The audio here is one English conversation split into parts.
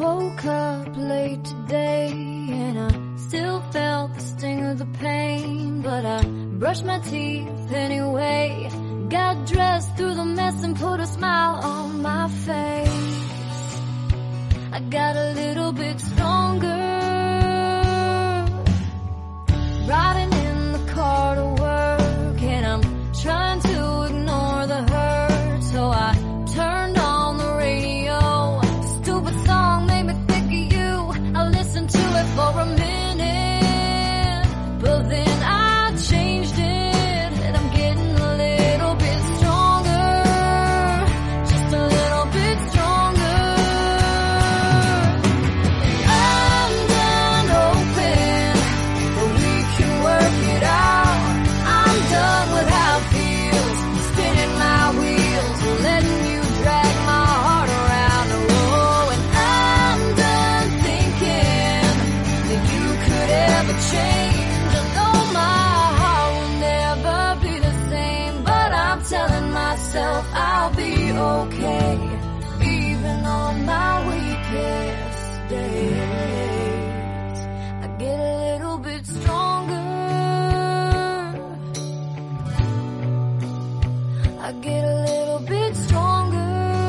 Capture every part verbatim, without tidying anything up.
woke up late today and I still felt the sting of the pain, but I brushed my teeth anyway, got dressed through the mess and put a smile on my face. I got a little bit stronger, riding in the car to work, and I'm trying to ignore the hurt, so I turned on the radio. Stupid song made me think of you. I listened to it for a minute, but then I changed it, and I'm getting a little bit stronger, just a little bit stronger. I'm done hoping that we can work it out. I'm done with how it feels, spinning my wheels, letting you drag my heart around the road. And I'm done thinking that you could ever change. I know my heart will never be the same, but I'm telling myself I'll be okay, even on my weakest days. I get a little bit stronger, I get a little bit stronger.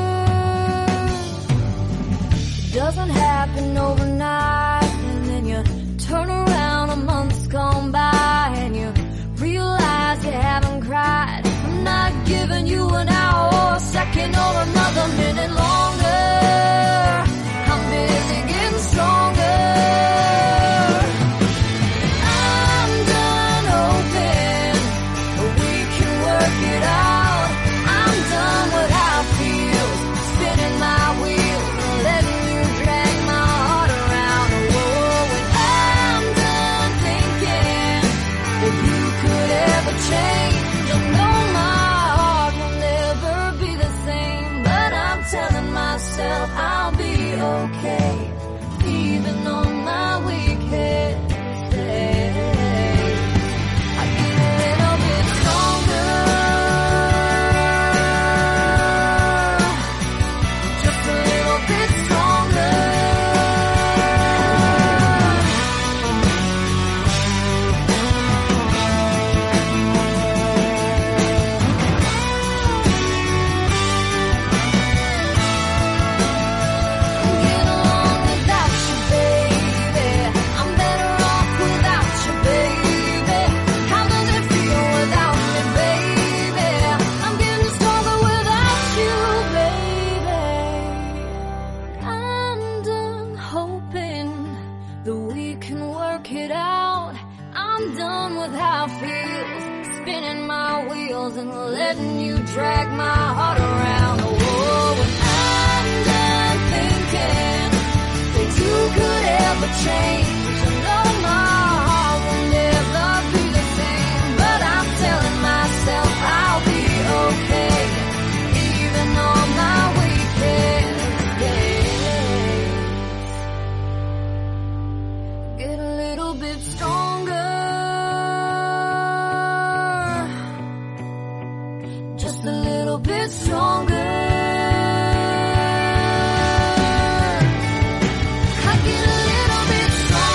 It doesn't happen overnight, and then you turn around a month's gone by and you realize you haven't cried. I'm not giving you an hour or a second or another minute longer. I'm busy getting stronger. I'm done hoping we can work it out. I'm done with how it feels, spinning my wheels, letting you drag my heart around the world. And I'm done thinking that you could ever change. I know my heart will never be the same, but I'm telling myself I'll be okay, even on my weakest days. I get a little bit stronger, just a little bit stronger. Get along without you, baby. I'm better off without you, baby. How does it feel without me, baby? I'm getting stronger without you, baby. I'm done hoping that we can work it out. I'm done with how it feels, spinning my wheels and letting you drag my heart around the world. And I'm done thinking that you could ever change. I know my heart will never be the same, but I'm telling myself I'll be okay, even on my weakest days. Get a little bit stronger, just a little bit stronger. I get a little bit stronger.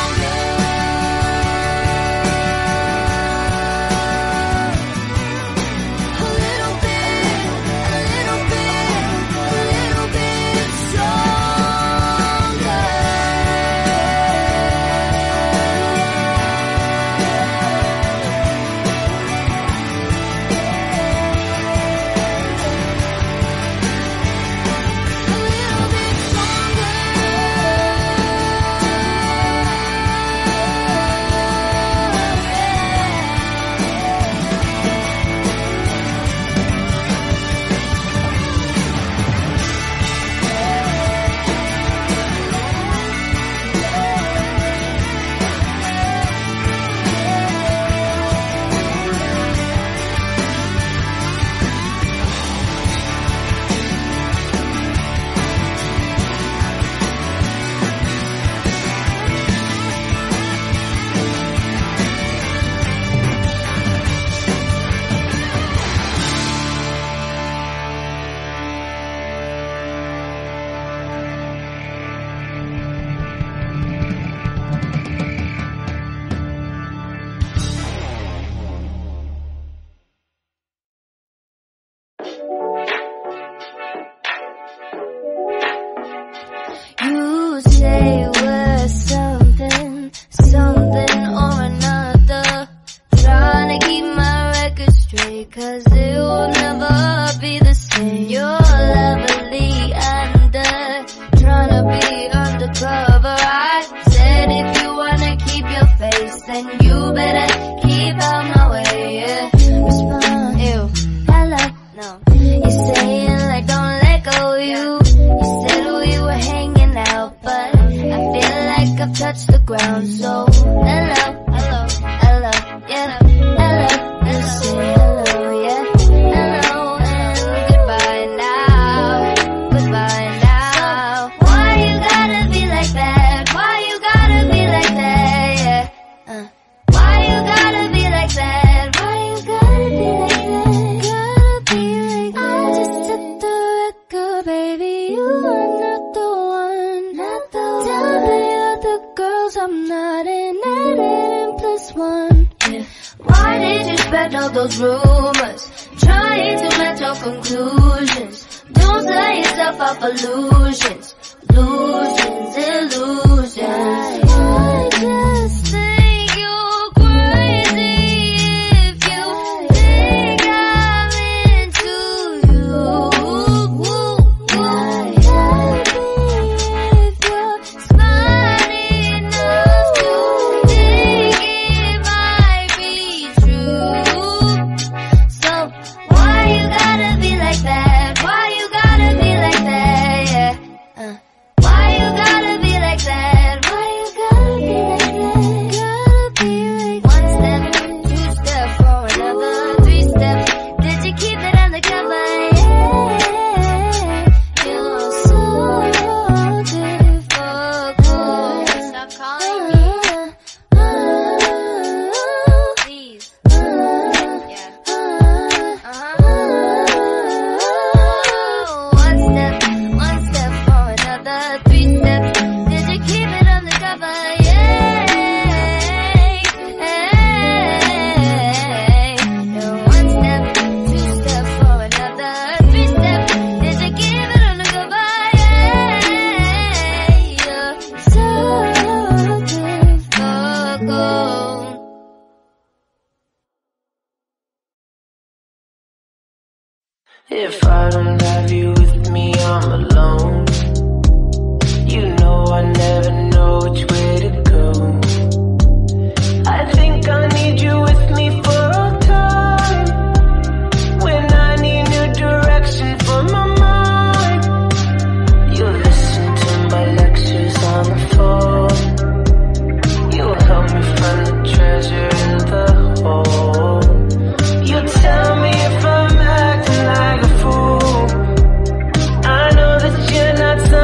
say we're something, something or another. Trying to keep my record straight, cause it will never be the same. You're lovely under, trying to be undercover. I said if you wanna keep your face, then you better keep out my way, yeah. Respond, ew, hello, no. You're saying like don't let go, you. You said we were hanging out, but I feel like I've touched the ground. So hello, hello, hello, yeah, hello. You say hello, yeah, hello, and goodbye now, goodbye now. So why you gotta be like that? Why you gotta be like that? Yeah. Uh. Why you gotta be like that? Why you gotta be like that? Gotta be like that. I just set the record, baby. You are not the one, not the one. Tell the other girls I'm not an added plus one. Yeah. Why did you spread all those rumors, trying to match your conclusions? Don't sell yourself up illusions, illusions, illusions. I just think you're crazy if you think I'm into you. Why happy if you're smart enough to think it might be true? So why you gotta be like that? Why you gotta be like that? Yeah. Uh. Why you gotta be like that? Why you gotta be like that? Gotta be like one step, two steps for another, three steps. Did you keep it undercover? Yeah. You're so difficult. Stop calling me. Please. Yeah. Uh-huh. One step, one step for another, three steps. Did you keep it undercover? Yeah. Hey. One step, two steps for another, three steps. Did you keep it undercover? Yeah. You're so difficult. If I don't have you with me, I'm alone. You know I never know which way to go. I think I need you with me for a time, when I need new direction for my mind. You'll listen to my lectures on the phone. You'll help me find the treasure in the hole. You'll tell me if I'm acting like a fool. I know that you're not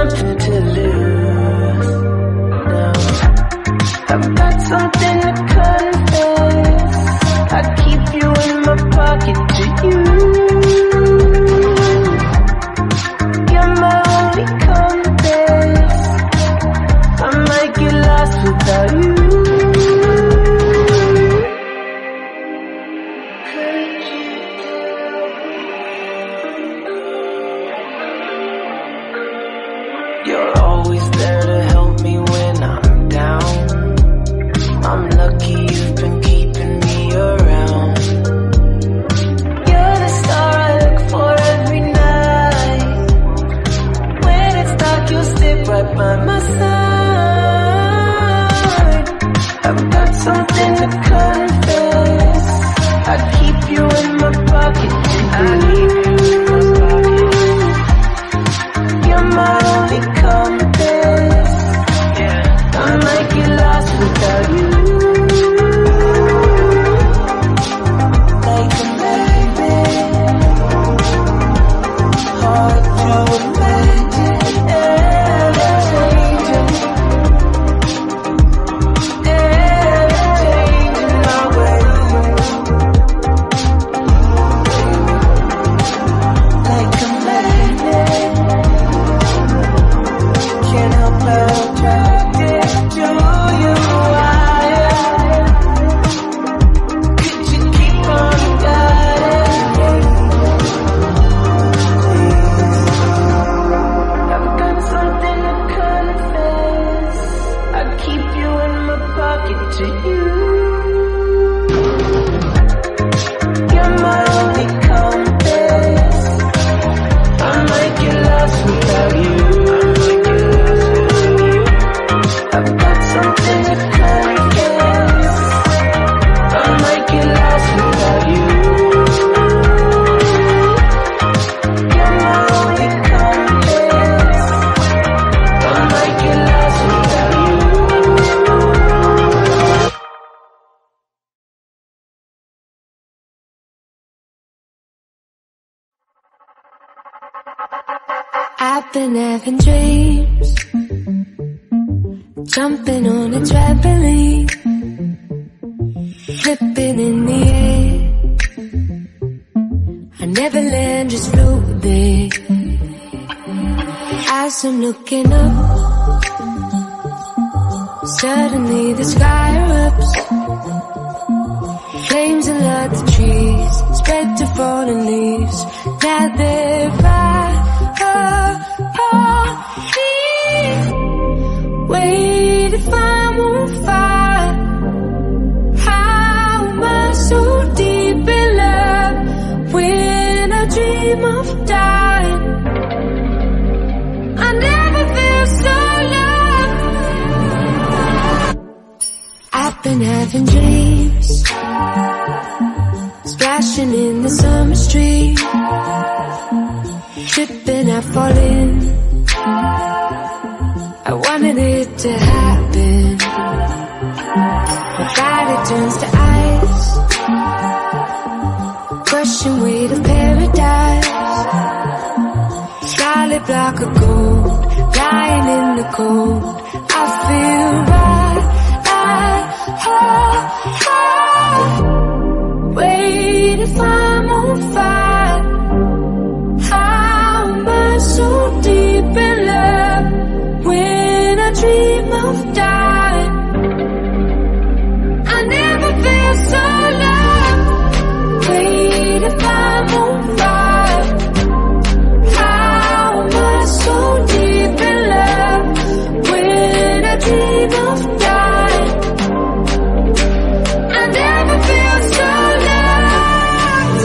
to you. You're my only compass. I might get lost without you. I've got something to confess. I might get lost without you. You're my only compass. I might get lost without you. I've been having dreams, jumping on a trampoline, flipping in the air. I never land, just float there. As I'm looking up, suddenly the sky erupts. Flames alert the trees, spread to fallen leaves. Now they're fire. Wait, if I'm on fire, how am I so deep in love when I dream of dying? I never feel so loved. I've been having dreams, splashing in the summer stream, tripping, I fall in. I wanted it to happen. My body turns to ice, crushing weight of paradise. Scarlet block of gold, lying in the cold. I feel right. I, oh, oh. Wait, if I'm on fire, how am I so deep in love when I dream of dying? I never feel so loved. Wait, if I'm on fire, how am I so deep in love when I dream of dying? I never feel so loved.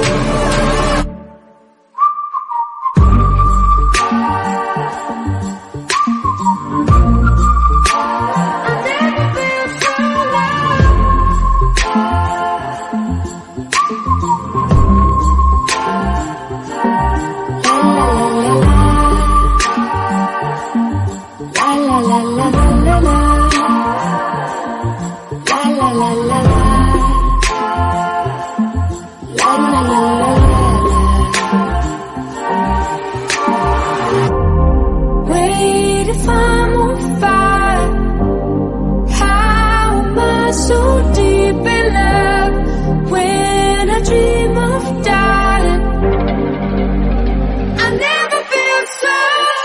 Wait, if I'm on fire, how am I so deep in love when I dream of dying? I never feel so.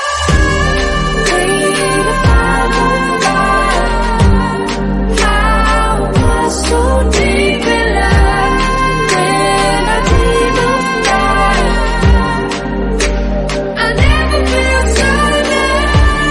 Wait, if I'm on fire, how am I so deep in love when I dream of dying? I never feel so loved.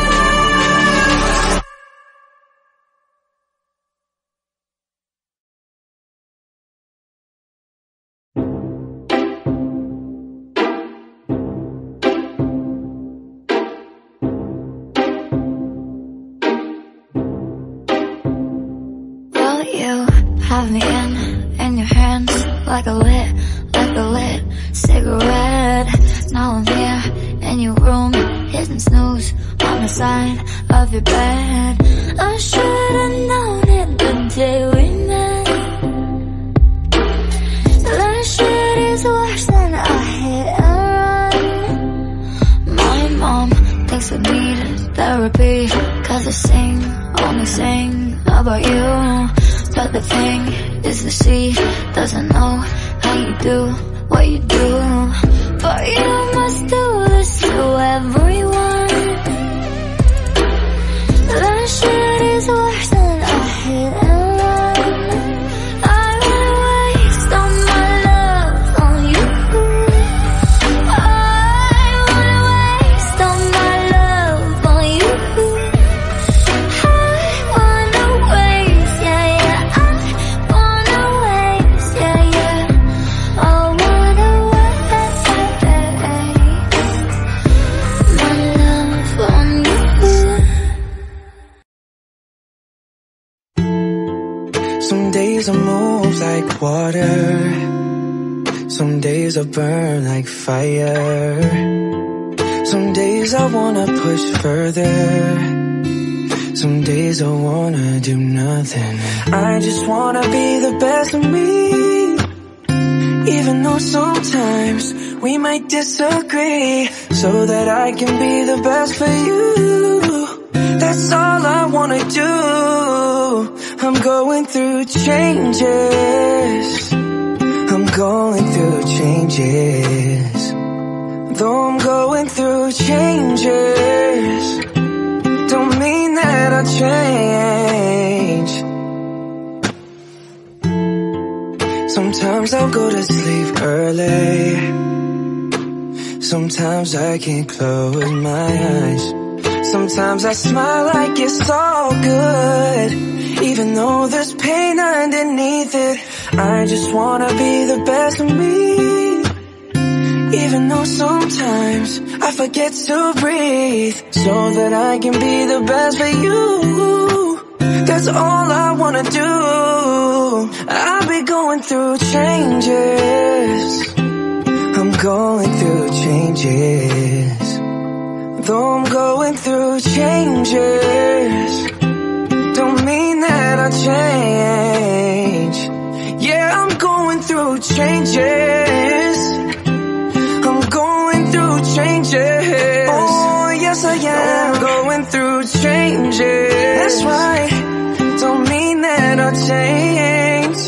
Well, you have me in, in your hands, like a lit, like a lit cigarette. Now I'm here in your room, hitting snooze on the side of your bed. I should've known it the day we met. That shit is worse than a hit and run. My mom thinks I need therapy, cause I sing, only sing about you. But the thing is that she doesn't know how you do what you do. But you must do this to everyone. That shit is worse than a hit and run. I wanna waste all my love on you. I wanna waste all my love on you. I wanna waste, yeah, yeah, Some days I move like water, some days I burn like fire. Some days I wanna push further, some days I wanna do nothing. I just wanna be the best of me, even though sometimes we might disagree, so that I can be the best for you. That's all I wanna do. I'm going through changes, I'm going through changes. Though I'm going through changes, don't mean that I'll change. Sometimes I'll go to sleep early, sometimes I can't close my eyes. Sometimes I smile like it's all good, even though there's pain underneath it. I just wanna be the best of me, even though sometimes I forget to breathe, so that I can be the best for you. That's all I wanna do. I'll be going through changes, I'm going through changes. Though I'm going through changes, don't mean that I'll change. Yeah, I'm going through changes, I'm going through changes. Oh, yes I am, I'm going through changes. That's right, don't mean that I'll change.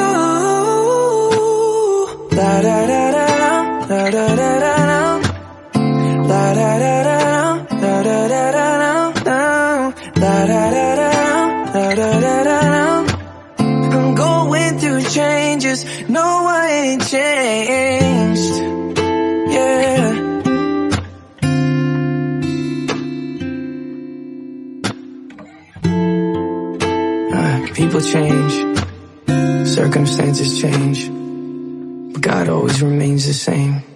Whoa, la da da da da da da da da, la da da da. Da da da da da, da da da da, da da da da. I'm going through changes, no I ain't changed, yeah. Uh, people change, circumstances change, but God always remains the same.